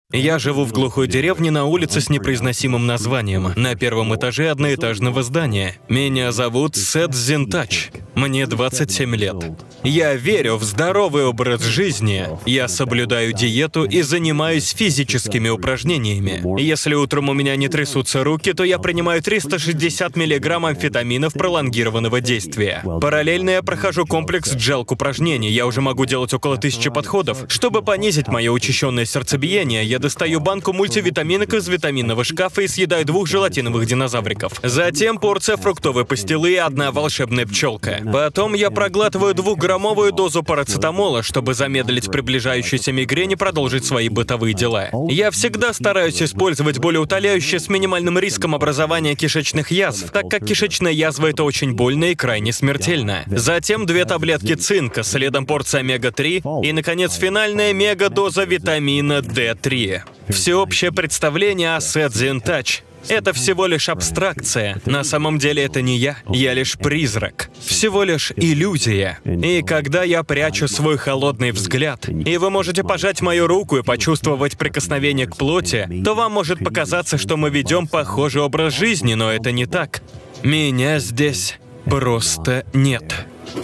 Я живу в глухой деревне на улице с непроизносимым названием. На первом этаже одноэтажного здания. Меня зовут Сет Зентач. Мне 27 лет. Я верю в здоровый образ жизни. Я соблюдаю диету и занимаюсь физическими упражнениями. Если утром у меня не трясутся руки, то я принимаю 360 мг амфетаминов пролонгированного действия. Параллельно я прохожу комплекс джелк-упражнений. Я уже могу делать около 1000 подходов. Чтобы понизить мое учащенное сердцебиение, я достаю банку мультивитаминок из витаминного шкафа и съедаю 2 желатиновых динозавриков. Затем порция фруктовой пастилы и 1 волшебная пчелка. Потом я проглатываю 2-граммовую дозу парацетамола, чтобы замедлить приближающуюся мигрень и продолжить свои бытовые дела. Я всегда стараюсь использовать болеутоляющие с минимальным риском образования кишечных язв, так как кишечная язва — это очень больно и крайне смертельно. Затем 2 таблетки цинка, следом порция омега-3 и, наконец, финальная мегадоза витамина D3. Всеобщее представление о Сет Зентач — это всего лишь абстракция. На самом деле это не я лишь призрак. Всего лишь иллюзия. И когда я прячу свой холодный взгляд, и вы можете пожать мою руку и почувствовать прикосновение к плоти, то вам может показаться, что мы ведем похожий образ жизни, но это не так. Меня здесь просто нет.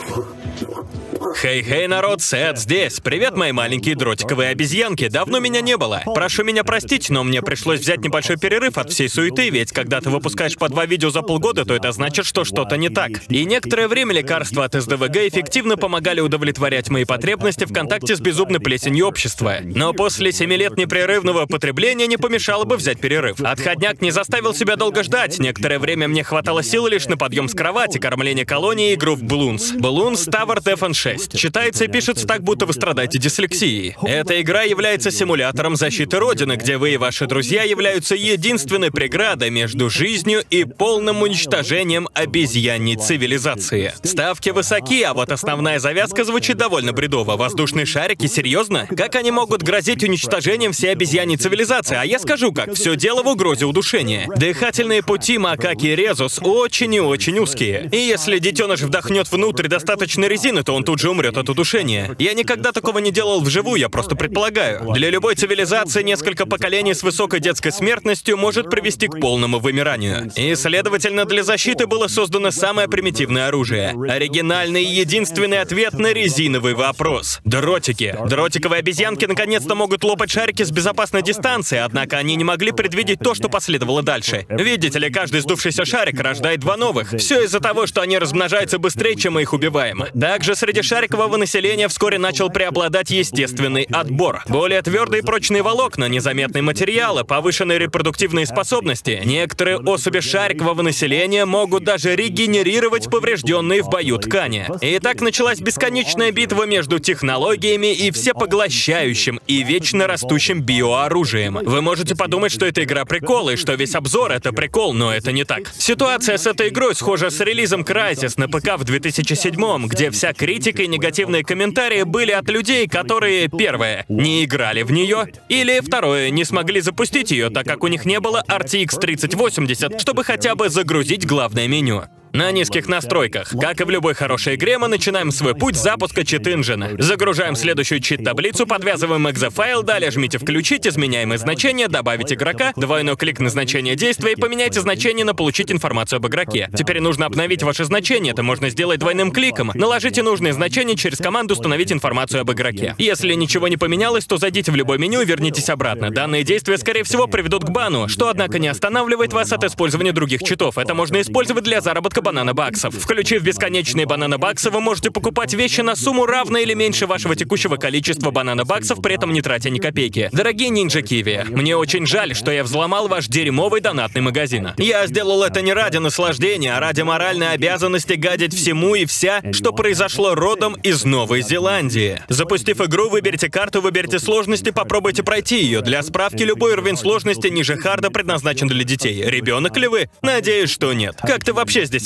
Хей-хей, народ, Сет здесь. Привет, мои маленькие дротиковые обезьянки. Давно меня не было. Прошу меня простить, но мне пришлось взять небольшой перерыв от всей суеты, ведь когда ты выпускаешь по 2 видео за полгода, то это значит, что что-то не так. И некоторое время лекарства от СДВГ эффективно помогали удовлетворять мои потребности в контакте с безумной плесенью общества. Но после 7 лет непрерывного потребления не помешало бы взять перерыв. Отходняк не заставил себя долго ждать. Некоторое время мне хватало сил лишь на подъем с кровати, кормление колонии и игру в Bloons. Bloons Tower Defense 6. Читается и пишется так, будто вы страдаете дислексией. Эта игра является симулятором защиты Родины, где вы и ваши друзья являются единственной преградой между жизнью и полным уничтожением обезьяньей цивилизации. Ставки высоки, а вот основная завязка звучит довольно бредово. Воздушные шарики? Серьезно? Как они могут грозить уничтожением всей обезьяньей цивилизации? А я скажу как, все дело в угрозе удушения. Дыхательные пути макаки резус очень и очень узкие. И если детеныш вдохнет внутрь достаточно резины, то он тут же умрет от удушения. Я никогда такого не делал вживую, я просто предполагаю. Для любой цивилизации несколько поколений с высокой детской смертностью может привести к полному вымиранию. И, следовательно, для защиты было создано самое примитивное оружие. Оригинальный и единственный ответ на резиновый вопрос. Дротики. Дротиковые обезьянки наконец-то могут лопать шарики с безопасной дистанции, однако они не могли предвидеть то, что последовало дальше. Видите ли, каждый сдувшийся шарик рождает 2 новых. Все из-за того, что они размножаются быстрее, чем мы их убиваем. Также среди шарикового населения вскоре начал преобладать естественный отбор. Более твердые и прочные волокна, незаметные материалы, повышенные репродуктивные способности. Некоторые особи шарикового населения могут даже регенерировать поврежденные в бою ткани. И так началась бесконечная битва между технологиями и всепоглощающим и вечно растущим биооружием. Вы можете подумать, что эта игра прикол, и что весь обзор — это прикол, но это не так. Ситуация с этой игрой схожа с релизом Crysis на ПК в 2007-м, где вся критика и негативные комментарии были от людей, которые, первое, не играли в нее, или, второе, не смогли запустить ее, так как у них не было RTX 3080, чтобы хотя бы загрузить главное меню. На низких настройках. Как и в любой хорошей игре, мы начинаем свой путь с запуска чит-инжина. Загружаем следующую чит-таблицу, подвязываем экзофайл, далее жмите «Включить», изменяемые значения, добавить игрока, двойной клик на значение действия и поменяйте значение на «Получить информацию об игроке». Теперь нужно обновить ваше значение, это можно сделать двойным кликом. Наложите нужные значения через команду «Установить информацию об игроке». Если ничего не поменялось, то зайдите в любое меню и вернитесь обратно. Данные действия, скорее всего, приведут к бану, что, однако, не останавливает вас от использования других читов. Это можно использовать для заработка банана-баксов. Включив бесконечные банана-баксы, вы можете покупать вещи на сумму равной или меньше вашего текущего количества банана-баксов, при этом не тратя ни копейки. Дорогие Ninja Kiwi, мне очень жаль, что я взломал ваш дерьмовый донатный магазин. Я сделал это не ради наслаждения, а ради моральной обязанности гадить всему и вся, что произошло родом из Новой Зеландии. Запустив игру, выберите карту, выберите сложности, попробуйте пройти ее. Для справки, любой уровень сложности ниже харда предназначен для детей. Ребенок ли вы? Надеюсь, что нет. Как ты вообще здесь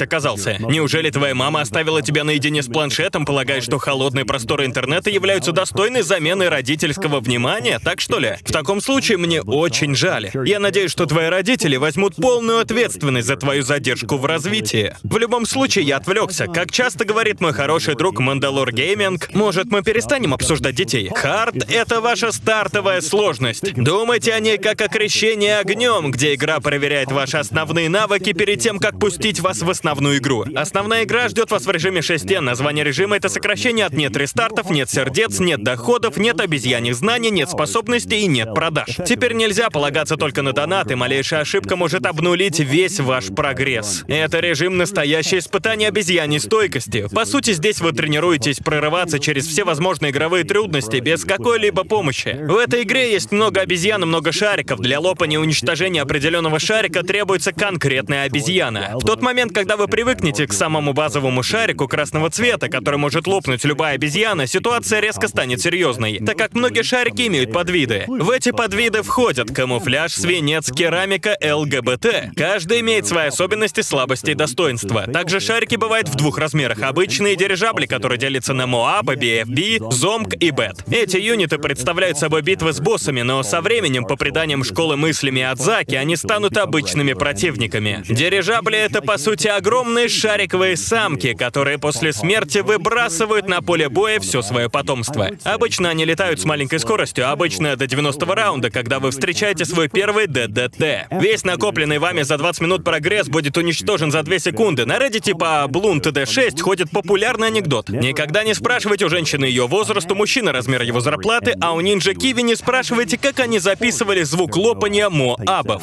оказался? Неужели твоя мама оставила тебя наедине с планшетом, полагая, что холодные просторы интернета являются достойной заменой родительского внимания? Так что ли? В таком случае мне очень жаль. Я надеюсь, что твои родители возьмут полную ответственность за твою задержку в развитии. В любом случае, я отвлекся. Как часто говорит мой хороший друг Мандалор Гейминг, может, мы перестанем обсуждать детей? Хард — это ваша стартовая сложность. Думайте о ней как о крещении огнем, где игра проверяет ваши основные навыки перед тем, как пустить вас в основную игру. Основная игра ждет вас в режиме 6 стен. Название режима — это сокращение от «нет рестартов», «нет сердец», «нет доходов», «нет обезьяньих знаний», «нет способностей» и «нет продаж». Теперь нельзя полагаться только на донаты, малейшая ошибка может обнулить весь ваш прогресс. Это режим настоящее испытание обезьяньей стойкости. По сути, здесь вы тренируетесь прорываться через все возможные игровые трудности без какой-либо помощи. В этой игре есть много обезьян и много шариков. Для лопания и уничтожения определенного шарика требуется конкретная обезьяна. В тот момент, когда вы привыкнете к самому базовому шарику красного цвета, который может лопнуть любая обезьяна, ситуация резко станет серьезной, так как многие шарики имеют подвиды. В эти подвиды входят камуфляж, свинец, керамика, ЛГБТ. Каждый имеет свои особенности, слабости и достоинства. Также шарики бывают в двух размерах. Обычные дирижабли, которые делятся на Моаба, BFB, Зомб и Бет. Эти юниты представляют собой битвы с боссами, но со временем, по преданиям школы мыслями Адзаки, они станут обычными противниками. Дирижабли — это, по сути, огромные шариковые самки, которые после смерти выбрасывают на поле боя все свое потомство. Обычно они летают с маленькой скоростью, обычно до 90-го раунда, когда вы встречаете свой первый ДДТ. Весь накопленный вами за 20 минут прогресс будет уничтожен за 2 секунды. На Reddit по Bloon TD6 ходит популярный анекдот. Никогда не спрашивайте у женщины ее возраст, у мужчины размер его зарплаты, а у Ninja Kiwi не спрашивайте, как они записывали звук лопания Моабов.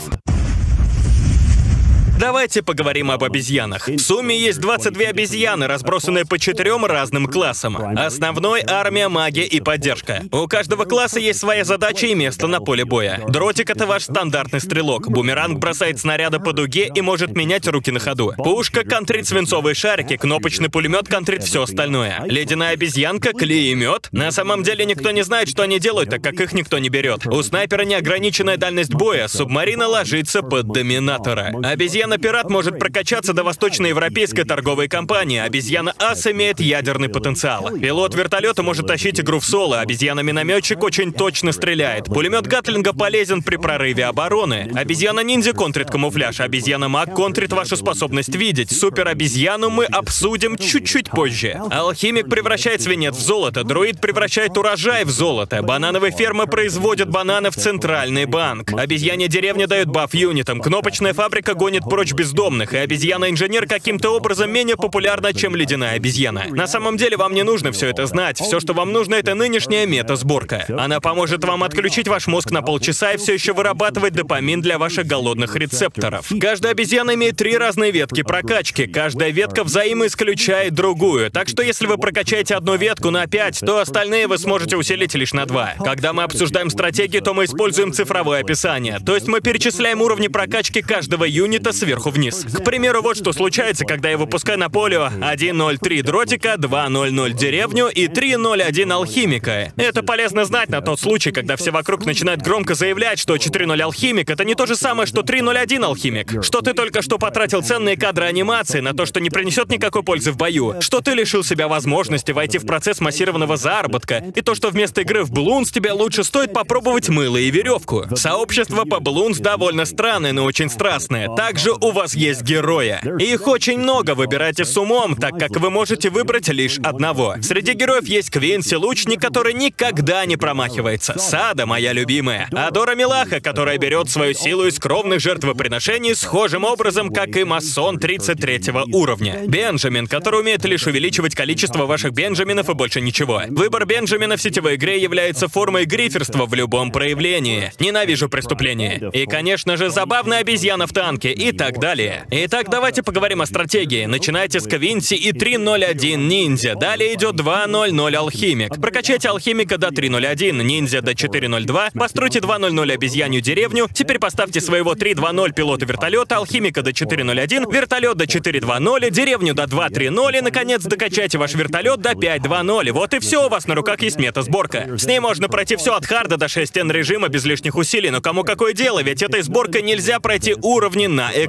Давайте поговорим об обезьянах. В сумме есть 22 обезьяны, разбросанные по 4 разным классам. Основной — армия, магия и поддержка. У каждого класса есть своя задача и место на поле боя. Дротик — это ваш стандартный стрелок. Бумеранг бросает снаряды по дуге и может менять руки на ходу. Пушка контрит свинцовые шарики, кнопочный пулемет контрит все остальное. Ледяная обезьянка — клеемет. На самом деле никто не знает, что они делают, так как их никто не берет. У снайпера неограниченная дальность боя, субмарина ложится под доминатора. Обезьяна-пират может прокачаться до восточноевропейской торговой компании. Обезьяна-ас имеет ядерный потенциал. Пилот вертолета может тащить игру в соло. Обезьяна-минометчик очень точно стреляет. Пулемет Гатлинга полезен при прорыве обороны. Обезьяна-ниндзя контрит камуфляж. Обезьяна-маг контрит вашу способность видеть. Супер-обезьяну мы обсудим чуть-чуть позже. Алхимик превращает свинец в золото. Друид превращает урожай в золото. Банановые фермы производят бананы в центральный банк. Обезьяне деревня дает баф юнитам. Кнопочная фабрика гонит прочь бездомных, и обезьяна-инженер каким-то образом менее популярна, чем ледяная обезьяна. На самом деле вам не нужно все это знать. Все, что вам нужно, это нынешняя мета-сборка. Она поможет вам отключить ваш мозг на полчаса и все еще вырабатывать допамин для ваших голодных рецепторов. Каждая обезьяна имеет 3 разные ветки прокачки. Каждая ветка взаимоисключает другую. Так что если вы прокачаете одну ветку на 5, то остальные вы сможете усилить лишь на 2. Когда мы обсуждаем стратегии, то мы используем цифровое описание. То есть мы перечисляем уровни прокачки каждого юнита сверху вниз. К примеру, вот что случается, когда я выпускаю на поле 1.03 дротика, 2.00 деревню и 3.01 алхимика. Это полезно знать на тот случай, когда все вокруг начинают громко заявлять, что 4.0 алхимик — это не то же самое, что 3.01 алхимик. Что ты только что потратил ценные кадры анимации на то, что не принесет никакой пользы в бою. Что ты лишил себя возможности войти в процесс массированного заработка. И то, что вместо игры в Bloons тебе лучше стоит попробовать мыло и веревку. Сообщество по Bloons довольно странное, но очень страстное. Также у вас есть герои. Их очень много, выбирайте с умом, так как вы можете выбрать лишь одного. Среди героев есть Квинси, лучник, который никогда не промахивается. Сада, моя любимая. Адора Милаха, которая берет свою силу из кровных жертвоприношений схожим образом, как и масон 33 уровня. Бенджамин, который умеет лишь увеличивать количество ваших бенджаминов и больше ничего. Выбор Бенджамина в сетевой игре является формой гриферства в любом проявлении. Ненавижу преступления. И, конечно же, забавная обезьяна в танке и так далее. Итак, давайте поговорим о стратегии. Начинайте с Квинси и 3.01 ниндзя. Далее идет 2.00 алхимик. Прокачайте алхимика до 3.01, ниндзя до 4.02, постройте 2.00 обезьянью деревню, теперь поставьте своего 3.2.0 пилота вертолета, алхимика до 4.01, вертолет до 4.2.0, деревню до 2.3.0 и, наконец, докачайте ваш вертолет до 5.2.0. Вот и все, у вас на руках есть мета-сборка. С ней можно пройти все от харда до 6 стен режима без лишних усилий, но кому какое дело, ведь этой сборкой нельзя пройти уровни на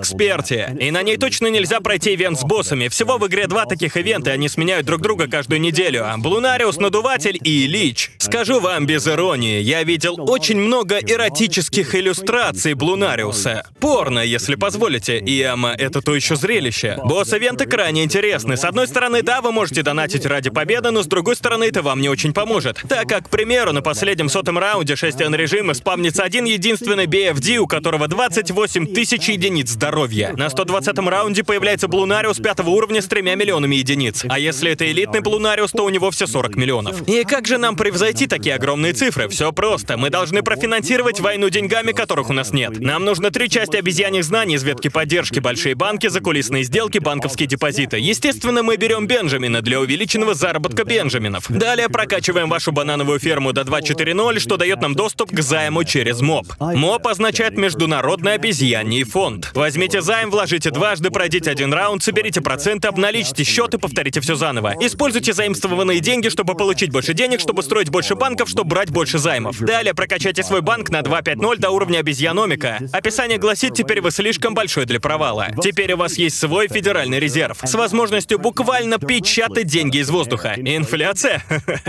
эксперте. И на ней точно нельзя пройти ивент с боссами. Всего в игре 2 таких ивента, и они сменяют друг друга каждую неделю. Блунариус, Надуватель и Лич. Скажу вам без иронии, я видел очень много эротических иллюстраций Блунариуса. Порно, если позволите. И это то еще зрелище. Босс-ивенты крайне интересны. С одной стороны, да, вы можете донатить ради победы, но с другой стороны, это вам не очень поможет. Так как, к примеру, на последнем 100-м раунде 6N-режима спавнится один единственный BFD, у которого 28 тысяч единиц здоровья. На 120-м раунде появляется Блунариус 5-го уровня с 3 миллионами единиц. А если это элитный Блунариус, то у него все 40 миллионов. И как же нам превзойти такие огромные цифры? Все просто. Мы должны профинансировать войну деньгами, которых у нас нет. Нам нужно 3 части обезьяньих знаний из ветки поддержки, большие банки, закулисные сделки, банковские депозиты. Естественно, мы берем Бенджамина для увеличенного заработка Бенджаминов. Далее прокачиваем вашу банановую ферму до 2.4.0, что дает нам доступ к займу через МОБ. МОБ означает Международный обезьяний фонд. Возьмите займ, вложите дважды, пройдите 1 раунд, соберите проценты, обналичьте счет и повторите все заново. Используйте заимствованные деньги, чтобы получить больше денег, чтобы строить больше банков, чтобы брать больше займов. Далее прокачайте свой банк на 2.5.0 до уровня обезьяномика. Описание гласит, теперь вы слишком большой для провала. Теперь у вас есть свой федеральный резерв с возможностью буквально печатать деньги из воздуха. Инфляция?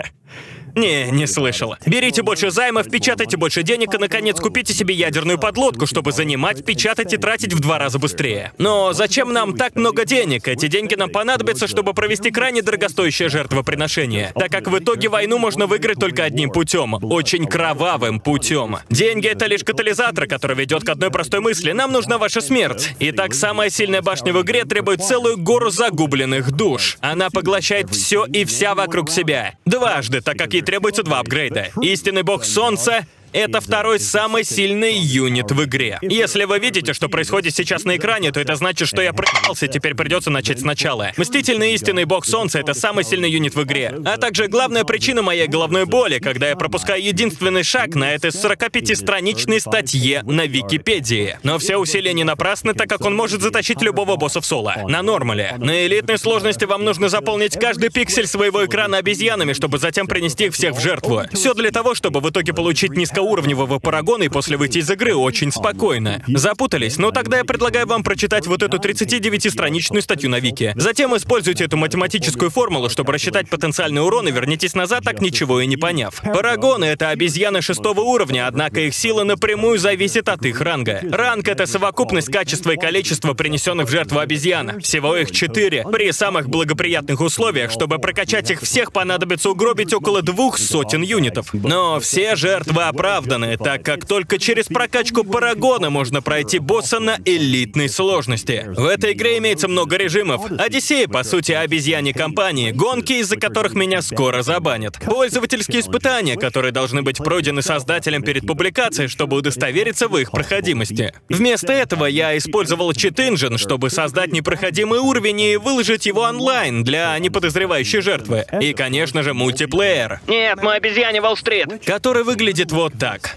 Не слышал. Берите больше займов, печатайте больше денег и, наконец, купите себе ядерную подлодку, чтобы занимать, печатать и тратить в 2 раза быстрее. Но зачем нам так много денег? Эти деньги нам понадобятся, чтобы провести крайне дорогостоящее жертвоприношение, так как в итоге войну можно выиграть только одним путем, очень кровавым путем. Деньги — это лишь катализатор, который ведет к одной простой мысли: нам нужна ваша смерть. Итак, самая сильная башня в игре требует целую гору загубленных душ. Она поглощает все и вся вокруг себя. Дважды, так как ей требуется 2 апгрейда. Истинный бог солнца — это 2-й самый сильный юнит в игре. Если вы видите, что происходит сейчас на экране, то это значит, что я проебался, теперь придется начать сначала. Мстительный истинный бог солнца — это самый сильный юнит в игре. А также главная причина моей головной боли, когда я пропускаю единственный шаг на этой 45-страничной статье на Википедии. Но все усилия не напрасны, так как он может затащить любого босса в соло. На нормале. На элитной сложности вам нужно заполнить каждый пиксель своего экрана обезьянами, чтобы затем принести их всех в жертву. Все для того, чтобы в итоге получить низкоуровневого парагона и после выйти из игры очень спокойно. Запутались? Ну тогда я предлагаю вам прочитать вот эту 39-страничную статью на Вики. Затем используйте эту математическую формулу, чтобы рассчитать потенциальный урон, и вернитесь назад, так ничего и не поняв. Парагоны — это обезьяны 6-го уровня, однако их сила напрямую зависит от их ранга. Ранг — это совокупность качества и количества принесенных в жертву обезьян. Всего их 4. При самых благоприятных условиях, чтобы прокачать их всех, понадобится угробить около 200 юнитов. Но все жертвы оправданы, так как только через прокачку парагона можно пройти босса на элитной сложности. В этой игре имеется много режимов. Одиссея, по сути, обезьяне компании, гонки, из-за которых меня скоро забанят. Пользовательские испытания, которые должны быть пройдены создателем перед публикацией, чтобы удостовериться в их проходимости. Вместо этого я использовал Cheat Engine, чтобы создать непроходимый уровень и выложить его онлайн для неподозревающей жертвы. И, конечно же, мультиплеер. Нет, мы обезьяне Уолл-стрит. Который выглядит вот так.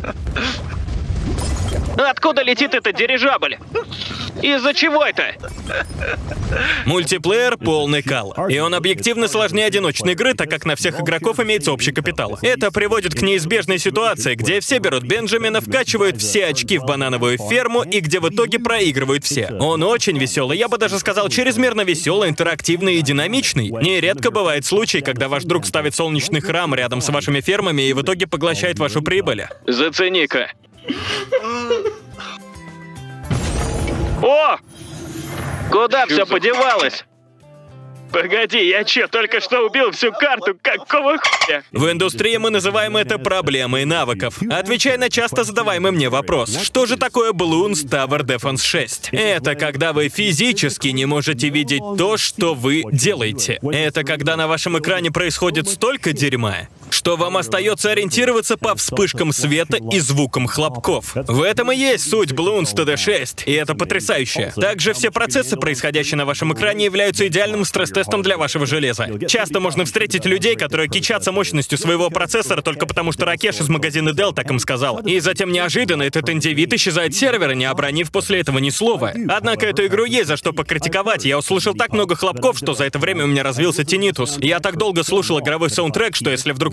Откуда летит этот дирижабль? Из-за чего это? Мультиплеер — полный кал. И он объективно сложнее одиночной игры, так как на всех игроков имеется общий капитал. Это приводит к неизбежной ситуации, где все берут Бенджамина, вкачивают все очки в банановую ферму и где в итоге проигрывают все. Он очень веселый, я бы даже сказал, чрезмерно веселый, интерактивный и динамичный. Нередко бывает случай, когда ваш друг ставит солнечный храм рядом с вашими фермами и в итоге поглощает вашу прибыль. Зацени-ка. О! Куда все подевалось? Погоди, я че, только что убил всю карту? Какого хуя? В индустрии мы называем это проблемой навыков. Отвечай на часто задаваемый мне вопрос. Что же такое Bloons Tower Defense 6? Это когда вы физически не можете видеть то, что вы делаете. Это когда на вашем экране происходит столько дерьма, что вам остается ориентироваться по вспышкам света и звукам хлопков. В этом и есть суть Bloons TD6, и это потрясающе. Также все процессы, происходящие на вашем экране, являются идеальным стресс-тестом для вашего железа. Часто можно встретить людей, которые кичатся мощностью своего процессора только потому, что Ракеш из магазина Dell так им сказал. И затем неожиданно этот индивид исчезает с сервера, не обронив после этого ни слова. Однако эту игру есть за что покритиковать. Я услышал так много хлопков, что за это время у меня развился тинитус. Я так долго слушал игровой саундтрек, что если вдруг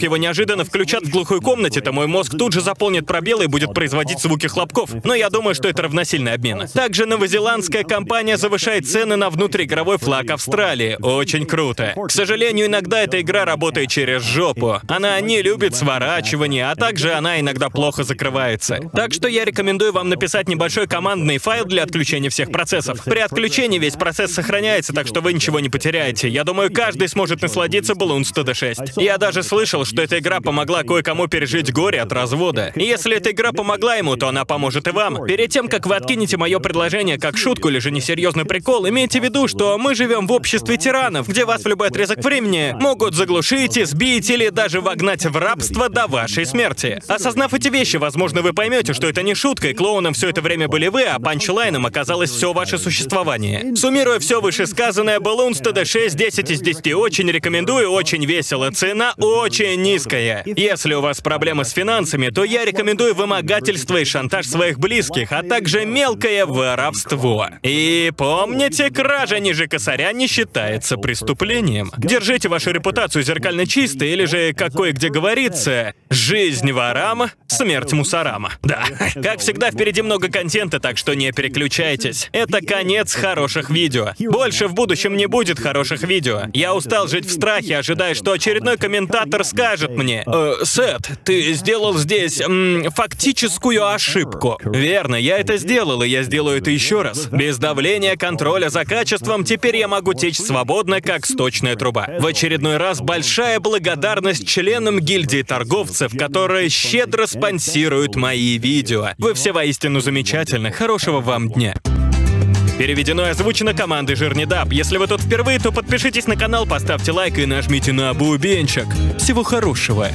его неожиданно включат в глухой комнате, то мой мозг тут же заполнит пробелы и будет производить звуки хлопков. Но я думаю, что это равносильный обмен. Также новозеландская компания завышает цены на внутриигровой флаг Австралии. Очень круто. К сожалению, иногда эта игра работает через жопу. Она не любит сворачивание, а также она иногда плохо закрывается. Так что я рекомендую вам написать небольшой командный файл для отключения всех процессов. При отключении весь процесс сохраняется, так что вы ничего не потеряете. Я думаю, каждый сможет насладиться Bloons TD 6. Я даже слышал, что эта игра помогла кое-кому пережить горе от развода. И если эта игра помогла ему, то она поможет и вам. Перед тем, как вы откинете мое предложение как шутку или же несерьезный прикол, имейте в виду, что мы живем в обществе тиранов, где вас в любой отрезок времени могут заглушить, избить или даже вогнать в рабство до вашей смерти. Осознав эти вещи, возможно, вы поймете, что это не шутка, и клоуном все это время были вы, а панчлайном оказалось все ваше существование. Суммируя все вышесказанное, Bloons TD 6 10 из 10 очень рекомендую, очень весело, цена очень низкая. Если у вас проблемы с финансами, то я рекомендую вымогательство и шантаж своих близких, а также мелкое воровство. И помните, кража ниже косаря не считается преступлением. Держите вашу репутацию зеркально чистой, или же, как кое-где говорится, жизнь ворам, смерть мусорам. Да, как всегда, впереди много контента, так что не переключайтесь. Это конец хороших видео. Больше в будущем не будет хороших видео. Я устал жить в страхе, ожидая, что очередной комментатор скажет мне: «Сет, ты сделал здесь фактическую ошибку». Верно, я это сделал, и я сделаю это еще раз. Без давления, контроля за качеством, теперь я могу течь свободно, как сточная труба. В очередной раз большая благодарность членам гильдии торговцев, которые щедро спонсируют мои видео. Вы все воистину замечательны. Хорошего вам дня. Переведено и озвучено командой Жирнидап. Если вы тут впервые, то подпишитесь на канал, поставьте лайк и нажмите на бубенчик. Всего хорошего.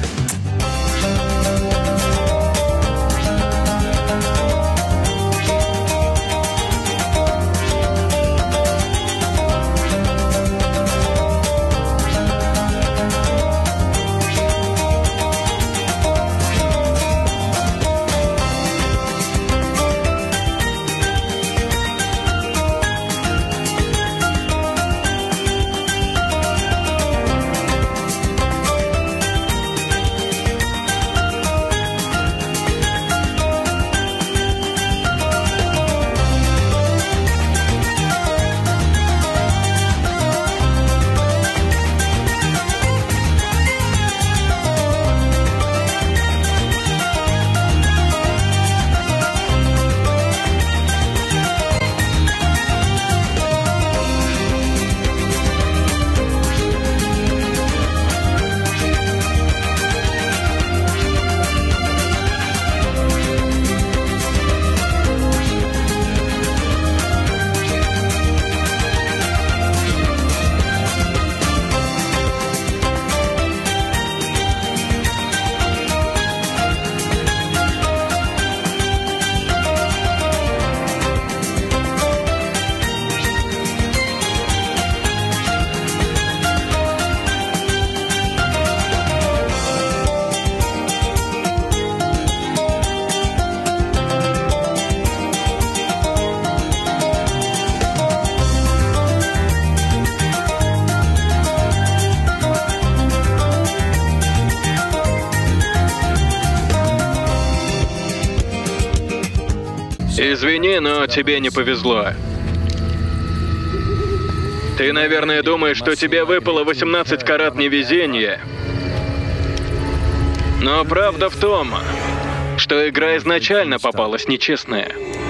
Извини, но тебе не повезло. Ты, наверное, думаешь, что тебе выпало 18 карат невезения. Но правда в том, что игра изначально попалась нечестная.